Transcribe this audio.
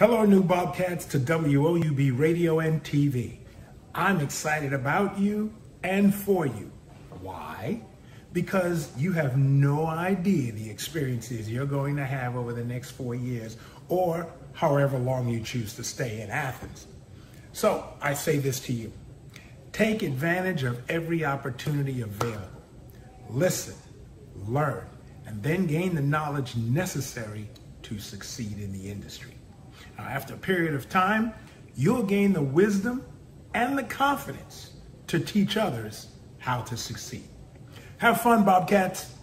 Hello, new Bobcats to WOUB Radio and TV. I'm excited about you and for you. Why? Because you have no idea the experiences you're going to have over the next 4 years or however long you choose to stay in Athens. So I say this to you. Take advantage of every opportunity available. Listen, learn, and then gain the knowledge necessary to succeed in the industry. Now, after a period of time, you'll gain the wisdom and the confidence to teach others how to succeed. Have fun, Bobcats.